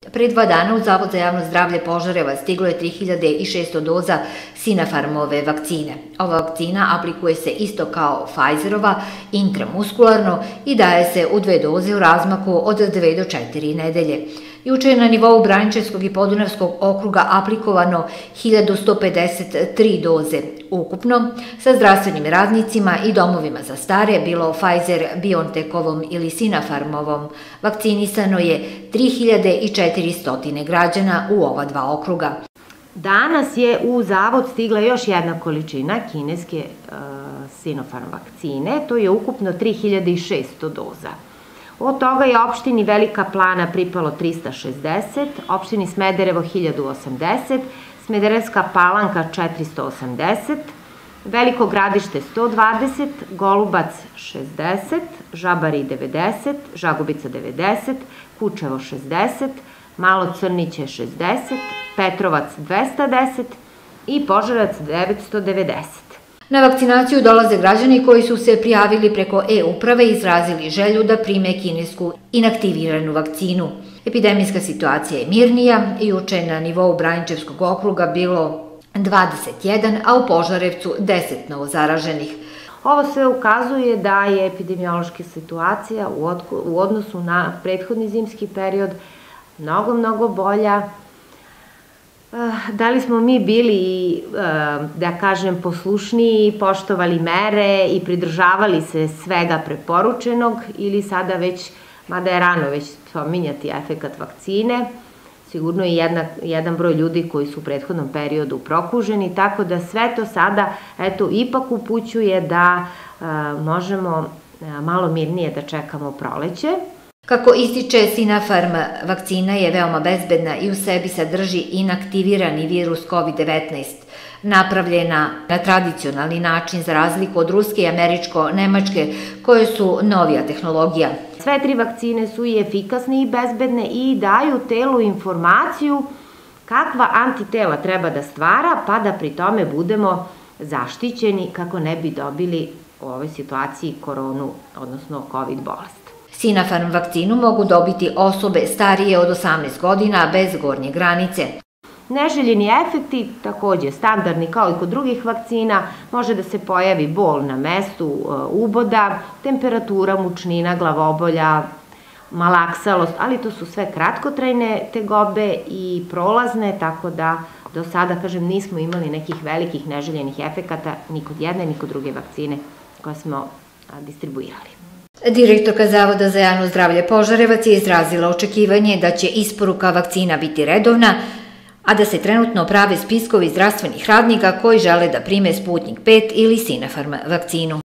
Pre 2 dana u Zavod za javno zdravlje Požarevac stiglo je 3600 doza Sinopharmove vakcine. Ova vakcina aplikuje se isto kao Pfizerova, intramuskularno i daje se u 2 doze u razmaku od 2 do 4 nedelje. Juče je na nivou Braničevskog i Podunavskog okruga aplikovano 1153 doze. Ukupno, sa zdravstvenim radnicima i domovima za stare, bilo Pfizer-BioNTechovom ili Sinopharmovom, vakcinisano je 3400 građana u ova 2 okruga. Danas je u Zavod stigla još jedna količina kineske Sinopharm vakcine, to je ukupno 3600 doza. Od toga je opštini Velika Plana pripalo 360, opštini Smederevo 1080, Smederevska Palanka 480, Veliko Gradište 120, Golubac 60, Žabari 90, Žagubica 90, Kučevo 60, Malo Crniće 60, Petrovac 210 i Požarevac 990. Na vakcinaciju dolaze građani koji su se prijavili preko e-uprave i izrazili želju da prime kinesku inaktiviranu vakcinu. Epidemijska situacija je mirnija i juče je na nivou Braničevskog okruga bilo 21, a u Požarevcu 10 novozaraženih. Ovo sve ukazuje da je epidemiološka situacija u odnosu na prethodni zimski period mnogo bolja. Da li smo mi bili, da kažem, poslušniji, poštovali mere i pridržavali se svega preporučenog ili sada već, mada je rano već spominjati efekat vakcine, sigurno i jedan broj ljudi koji su u prethodnom periodu prokuženi, tako da sve to sada, eto, ipak upućuje da možemo malo mirnije da čekamo proleće. Kako ističe, Sinopharm vakcina je veoma bezbedna i u sebi sadrži inaktivirani virus COVID-19, napravljena na tradicionalni način za razliku od ruske i američko-nemačke koje su novija tehnologija. Sve 3 vakcine su i efikasne i bezbedne i daju telu informaciju kakva antitela treba da stvara, pa da pri tome budemo zaštićeni kako ne bi dobili u ovoj situaciji koronu, odnosno COVID bolest. Sinopharm vakcinu mogu dobiti osobe starije od 18 godina bez gornje granice. Neželjeni efekti, takođe standardni kao i kod drugih vakcina, može da se pojavi bol na mestu uboda, temperatura, mučnina, glavobolja, malaksalost, ali to su sve kratkotrajne tegobe i prolazne, tako da do sada, kažem, nismo imali nekih velikih neželjenih efekata ni kod jedne ni kod druge vakcine koje smo distribuirali. Direktorka Zavoda za javno zdravlje Požarevac je izrazila očekivanje da će isporuka vakcina biti redovna, a da se trenutno prave spiskovi zdravstvenih radnika koji žele da prime Sputnik 5 ili Sinopharm vakcinu.